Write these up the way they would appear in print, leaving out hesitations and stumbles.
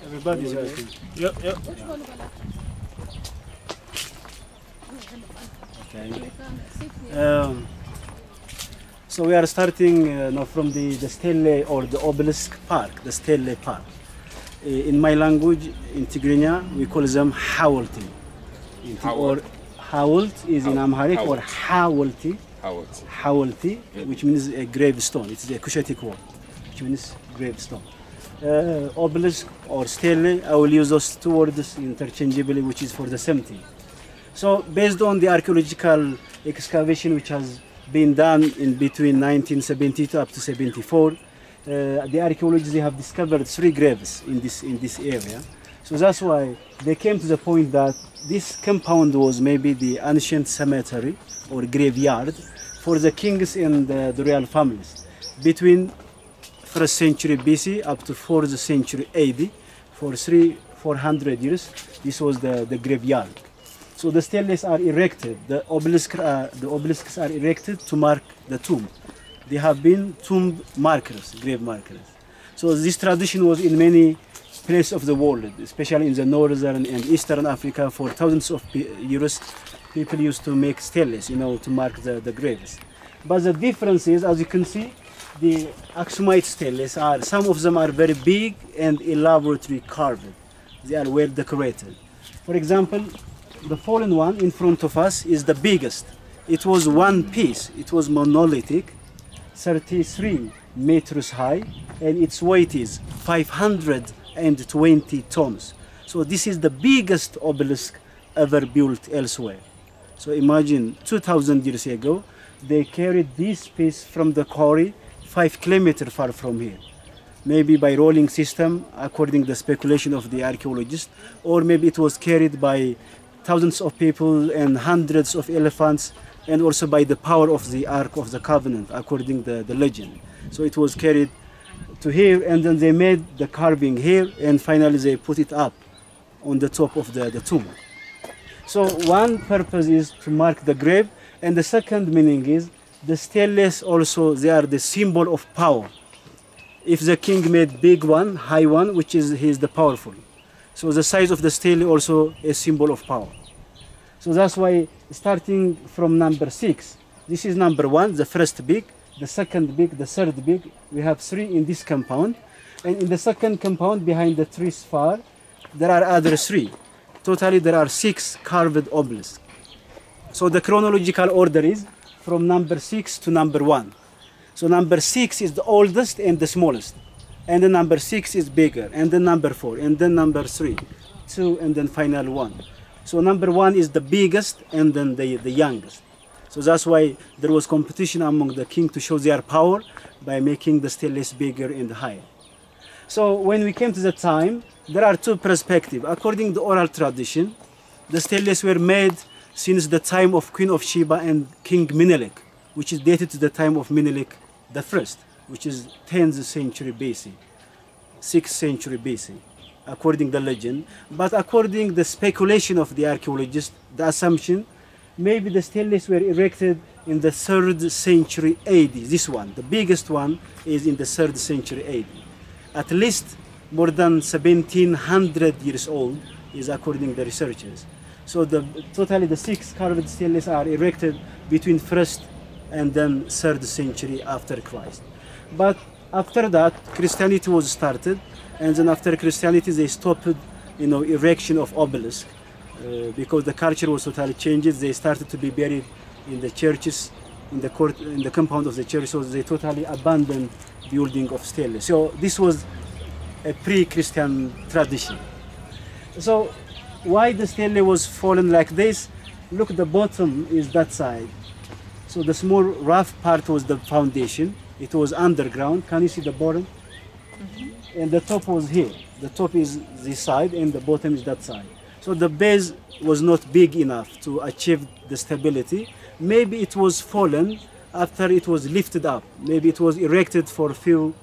Everybody's asking. Yep, yep. Okay. So we are starting now from the Stele or the Obelisk Park, the Stele Park. In my language, in Tigrinya, we call them Hawalti. Or Hawalt is in Amharic, or Hawalti. Hawalti, which means a gravestone. It's a Cushitic word, which means gravestone. Obelisk or Stele, I will use those two words interchangeably, which is for the same thing. So based on the archaeological excavation which has been done in between 1972 up to 74, the archaeologists, they have discovered 3 graves in this area. So that's why they came to the point that this compound was maybe the ancient cemetery or graveyard for the kings and the royal families between 1st century BC up to 4th century AD. For 400 years, this was the graveyard. So the steles are erected, the obelisks are erected to mark the tomb. They have been tomb markers, grave markers. So this tradition was in many places of the world, especially in the northern and eastern Africa. For thousands of years, people used to make steles, to mark the graves. But the difference is, as you can see, the Aksumite steles some of them are very big and elaborately carved. They are well decorated. For example, the fallen one in front of us is the biggest. It was one piece. It was monolithic, 33 meters high, and its weight is 520 tons. So this is the biggest obelisk ever built elsewhere. So imagine 2,000 years ago, they carried this piece from the quarry 5 kilometers far from here. Maybe by rolling system, according to the speculation of the archaeologists, or maybe it was carried by thousands of people and hundreds of elephants, and also by the power of the Ark of the Covenant, according to the legend. So it was carried to here, and then they made the carving here, and finally they put it up on the top of the tomb. So one purpose is to mark the grave, and the second meaning is the steles also, they are the symbol of power. If the king made big one, high one, which is he is the powerful. So the size of the stele also a symbol of power. So that's why starting from number 6, this is number 1, the first big, the second big, the third big. We have 3 in this compound. And in the second compound behind the trees far, there are other 3. Totally there are 6 carved obelisks. So the chronological order is from number 6 to number 1. So number 6 is the oldest and the smallest. And then number 6 is bigger, and then number 4, and then number 3, 2, and then final 1. So number 1 is the biggest, and then the youngest. So that's why there was competition among the king to show their power by making the steles bigger and higher. So when we came to the time, there are 2 perspectives. According to oral tradition, the steles were made since the time of Queen of Sheba and King Menelik, which is dated to the time of Menelik I, which is 10th century BC, 6th century BC, according to the legend. But according to the speculation of the archaeologists, the assumption, maybe the steles were erected in the 3rd century AD. This one, the biggest one, is in the 3rd century AD. At least more than 1700 years old is according to the researchers. So totally the 6 carved steles are erected between 1st and then 3rd century after Christ. But after that, Christianity was started, and then after Christianity, they stopped, erection of obelisks because the culture was totally changed. They started to be buried in the churches, in the compound of the church, so they totally abandoned building of steles. So this was a pre-Christian tradition. So why the stele was fallen like this? Look, the bottom is that side. So the small rough part was the foundation. It was underground. Can you see the bottom? Mm-hmm. And the top was here. The top is this side and the bottom is that side. So the base was not big enough to achieve the stability. Maybe it was fallen after it was lifted up. Maybe it was erected for a few,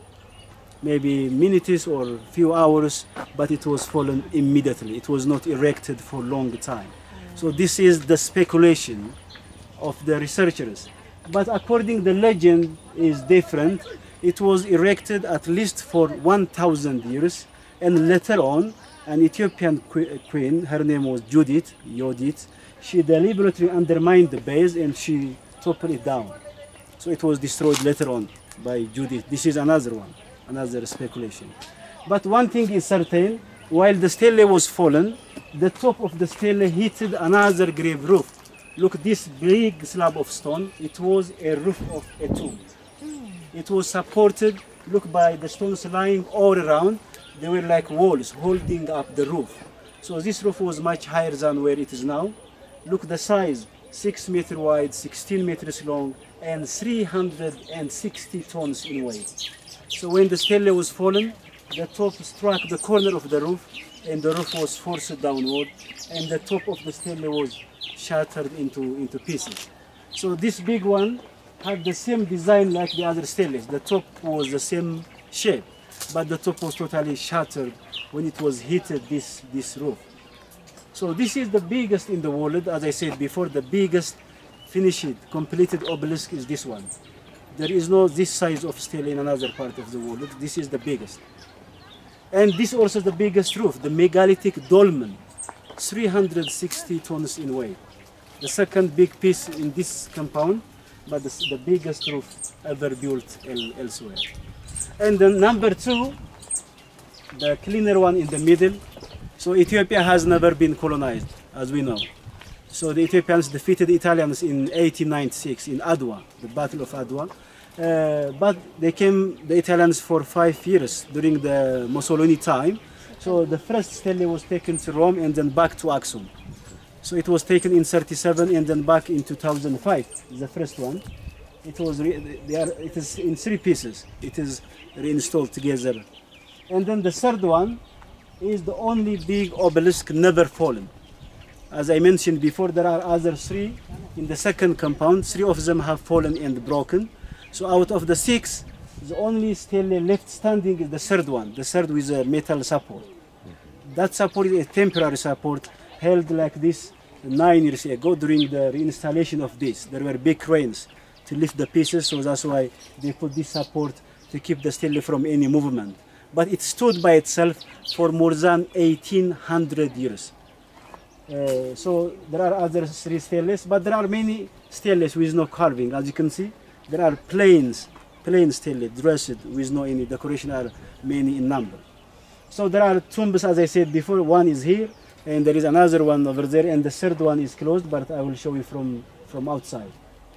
maybe minutes or few hours, but it was fallen immediately. It was not erected for a long time. So this is the speculation of the researchers. But according to the legend is different. It was erected at least for 1,000 years And later on, an Ethiopian queen, her name was Yodit, she deliberately undermined the base and she toppled it down. So it was destroyed later on by Judith. This is another one, another speculation. But one thing is certain, while the stele was fallen, the top of the stele hit another grave roof. Look, this big slab of stone, it was a roof of a tomb. It was supported, look, by the stones lying all around. They were like walls holding up the roof. So this roof was much higher than where it is now. Look, the size, 6 meters wide, 16 meters long, and 360 tons in weight. So when the stele was fallen, the top struck the corner of the roof, and the roof was forced downward, and the top of the stele was shattered into pieces. So this big one had the same design like the other steles. The top was the same shape, but the top was totally shattered when it was hit this roof. So this is the biggest in the world. As I said before, the biggest finished, completed obelisk is this one. There is no this size of stele in another part of the world. This is the biggest. And this also the biggest roof, the megalithic dolmen, 360 tons in weight. The second big piece in this compound, but the biggest roof ever built elsewhere. And then number two, the cleaner one in the middle. So Ethiopia has never been colonized, as we know. So the Ethiopians defeated the Italians in 1896 in Adwa, the Battle of Adwa. But they came, the Italians, for 5 years during the Mussolini time. So the first stele was taken to Rome and then back to Aksum. So it was taken in 37 and then back in 2005, the first one. It is in 3 pieces. It is reinstalled together. And then the third one is the only big obelisk never fallen. As I mentioned before, there are other 3 in the second compound. 3 of them have fallen and broken. So out of the 6, the only stele left standing is the third one, the third with a metal support. That support is a temporary support held like this 9 years ago during the reinstallation of this. There were big cranes to lift the pieces, so that's why they put this support to keep the stele from any movement. But it stood by itself for more than 1800 years. So there are other 3 steles, but there are many steles with no carving. As you can see, there are plain stele dressed with no any decoration, are many in number. So there are tombs, as I said before. One is here, and there is another one over there, and the third one is closed, but I will show you from outside.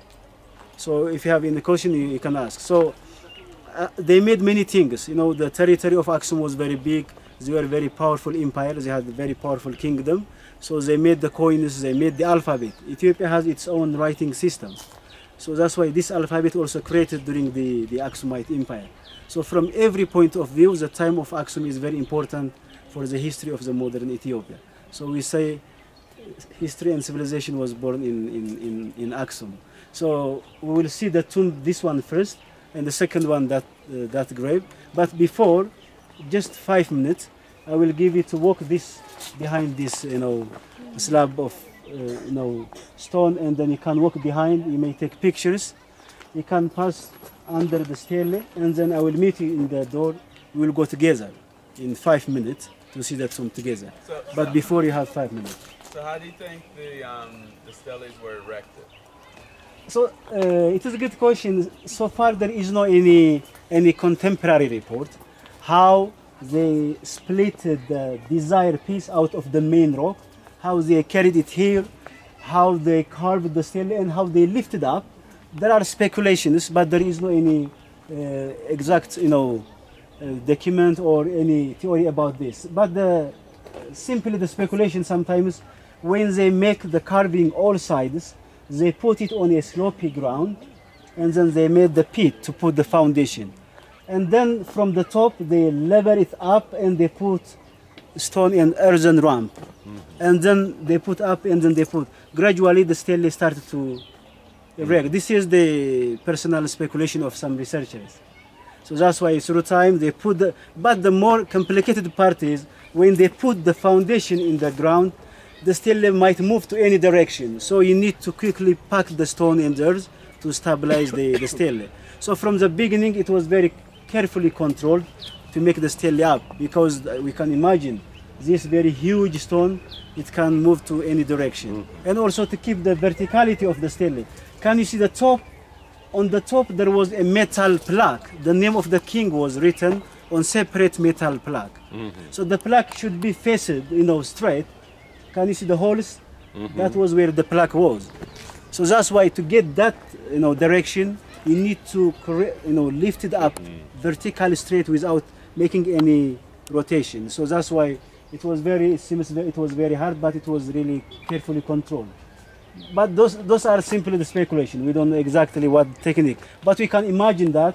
So if you have any question, you can ask. So they made many things. You know, the territory of Aksum was very big. They were a very powerful empire. They had a very powerful kingdom. So they made the coins, they made the alphabet. Ethiopia has its own writing system. So that's why this alphabet also created during the Aksumite Empire. So from every point of view, the time of Aksum is very important for the history of the modern Ethiopia. So we say history and civilization was born in Aksum. So we will see the tomb, this one first, and the second one, that grave. But before, just 5 minutes, I will give you to walk this behind this, slab of stone, and then you can walk behind. You may take pictures. You can pass under the stele, and then I will meet you in the door. We will go together in 5 minutes to see the tomb together. But before, you have 5 minutes. So how do you think the steles were erected? So it is a good question. So far, there is no any contemporary report how they split the desired piece out of the main rock, how they carried it here, how they carved the stele, and how they lifted up. There are speculations, but there is no any exact, document or any theory about this. But simply the speculation sometimes, when they make the carving all sides, they put it on a slopy ground, and then they made the pit to put the foundation. And then from the top, they level it up, and they put stone and earthen ramp. And then they put up, and then they put, gradually the stele started to erect. This is the personal speculation of some researchers. So that's why through time they put but the more complicated part is when they put the foundation in the ground, the stele might move to any direction. So you need to quickly pack the stone and earth to stabilize the stele. So from the beginning, it was very carefully controlled to make the stele up, because we can imagine this very huge stone, it can move to any direction. And also to keep the verticality of the stele. Can you see the top? On the top there was a metal plaque. The name of the king was written on separate metal plaque. So the plaque should be faced, straight. Can you see the holes? That was where the plaque was. So that's why to get that, direction, you need to, lift it up vertically straight without making any rotation. So that's why it was very hard, but it was really carefully controlled. But those are simply the speculation. We don't know exactly what technique, but we can imagine that.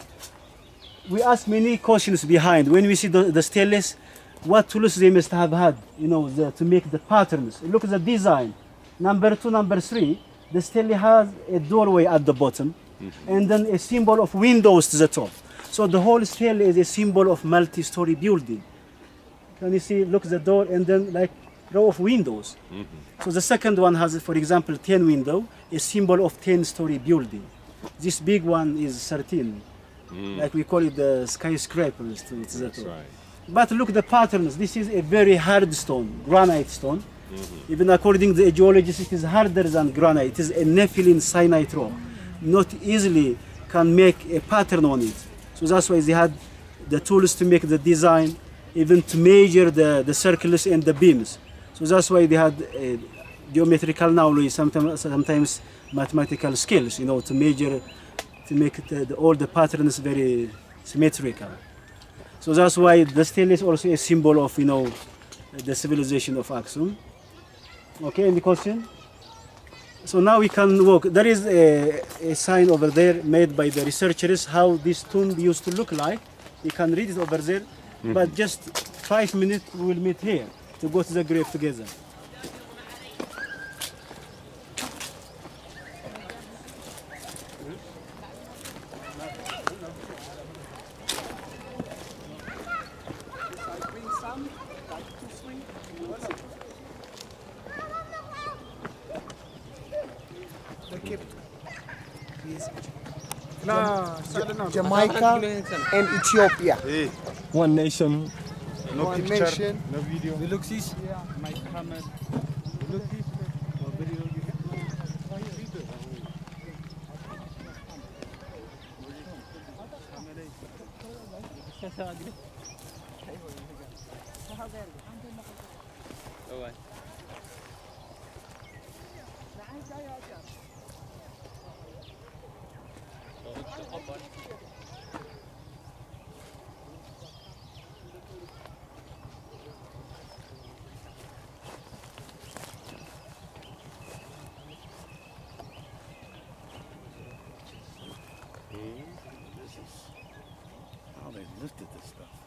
We ask many questions behind when we see the steles. What tools they must have had, to make the patterns. Look at the design. Number 2, number 3. The stele has a doorway at the bottom, and then a symbol of windows to the top. So the whole stele is a symbol of multi-story building. Can you see? Look at the door, and then like row of windows. So the second one has, for example, 10 window, a symbol of 10-story building. This big one is 13. Like we call it the skyscrapers. That's right. But look at the patterns. This is a very hard stone, granite stone. Even according to the geologists, it is harder than granite. It is a Nephilim syenite rock. Not easily can make a pattern on it. So that's why they had the tools to make the design, even to measure the circles and the beams. So that's why they had geometrical knowledge, sometimes mathematical skills, to measure, to make all the patterns very symmetrical. So that's why the stele is also a symbol of, the civilization of Aksum. Okay, any question? So now we can walk. There is a sign over there made by the researchers how this tomb used to look like. You can read it over there, but just 5 minutes we will meet here to go to the grave together. Jamaica and Ethiopia. One nation. No One picture, nation. No video. My camera. This is how they lifted this stuff.